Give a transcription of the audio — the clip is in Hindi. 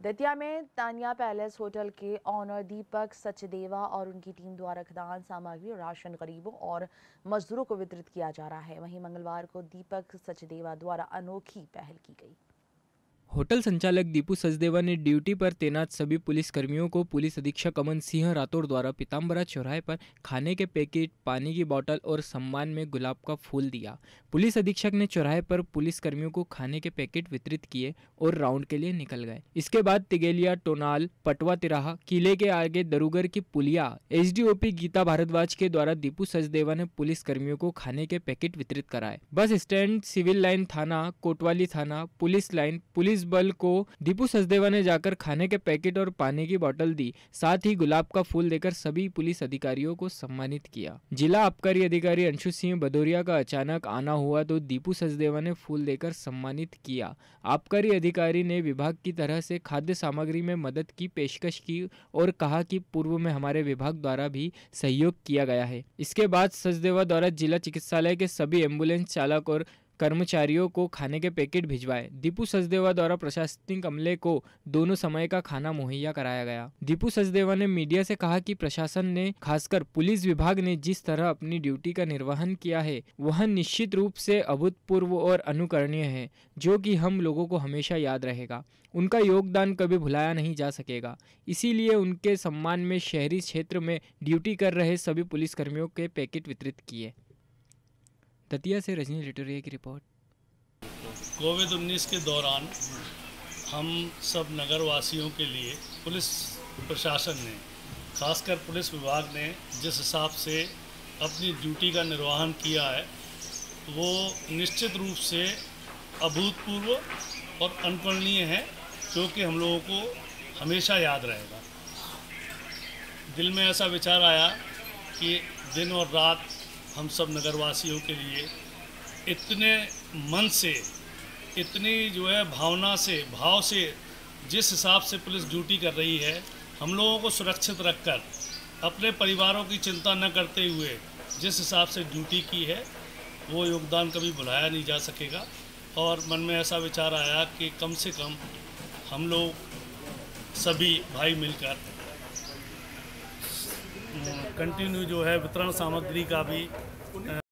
दतिया में तानिया पैलेस होटल के ऑनर दीपक सचदेवा और उनकी टीम द्वारा खाद्यान्न सामग्री और राशन गरीबों और मजदूरों को वितरित किया जा रहा है। वहीं मंगलवार को दीपक सचदेवा द्वारा अनोखी पहल की गई। होटल संचालक दीपू सचदेवा ने ड्यूटी पर तैनात सभी पुलिस कर्मियों को पुलिस अधीक्षक अमन सिंह राठौर द्वारा पीताम्बरा चौराहे पर खाने के पैकेट, पानी की बोतल और सम्मान में गुलाब का फूल दिया। पुलिस अधीक्षक ने चौराहे पर पुलिस कर्मियों को खाने के पैकेट वितरित किए और राउंड के लिए निकल गए। इसके बाद तिगेलिया, टोनाल, पटवा तिराहा, किले के आगे दरुगर की पुलिया एसडीओपी गीता भारद्वाज के द्वारा दीपू सचदेवा ने पुलिस कर्मियों को खाने के पैकेट वितरित कराए। बस स्टैंड, सिविल लाइन थाना, कोतवाली थाना, पुलिस लाइन, पुलिस बल को दीपू सचदेवा ने जाकर खाने के पैकेट और पानी की बोतल दी। साथ ही गुलाब का फूल देकर सभी पुलिस अधिकारियों को सम्मानित किया। जिला आबकारी अधिकारी अंशु सिंह भदौरिया का अचानक आना हुआ तो दीपू सचदेवा ने फूल देकर सम्मानित किया। आबकारी अधिकारी ने विभाग की तरह से खाद्य सामग्री में मदद की पेशकश की और कहा कि पूर्व में हमारे विभाग द्वारा भी सहयोग किया गया है। इसके बाद सचदेवा द्वारा जिला चिकित्सालय के सभी एम्बुलेंस चालक और कर्मचारियों को खाने के पैकेट भिजवाए। दीपू सचदेवा द्वारा प्रशासनिक अमले को दोनों समय का खाना मुहैया कराया गया। दीपू सचदेवा ने मीडिया से कहा कि प्रशासन ने, खासकर पुलिस विभाग ने जिस तरह अपनी ड्यूटी का निर्वहन किया है वह निश्चित रूप से अभूतपूर्व और अनुकरणीय है, जो कि हम लोगों को हमेशा याद रहेगा। उनका योगदान कभी भुलाया नहीं जा सकेगा। इसीलिए उनके सम्मान में शहरी क्षेत्र में ड्यूटी कर रहे सभी पुलिसकर्मियों के पैकेट वितरित किए। दतिया से रजनी लिटोरिया की रिपोर्ट। कोविड-19 के दौरान हम सब नगरवासियों के लिए पुलिस प्रशासन ने, खासकर पुलिस विभाग ने जिस हिसाब से अपनी ड्यूटी का निर्वहन किया है वो निश्चित रूप से अभूतपूर्व और अनुकरणीय है, जो कि हम लोगों को हमेशा याद रहेगा। दिल में ऐसा विचार आया कि दिन और रात हम सब नगरवासियों के लिए इतने मन से, इतनी भावना से, भाव से जिस हिसाब से पुलिस ड्यूटी कर रही है, हम लोगों को सुरक्षित रखकर अपने परिवारों की चिंता न करते हुए जिस हिसाब से ड्यूटी की है वो योगदान कभी भुलाया नहीं जा सकेगा। और मन में ऐसा विचार आया कि कम से कम हम लोग सभी भाई मिलकर कंटिन्यू वितरण सामग्री का भी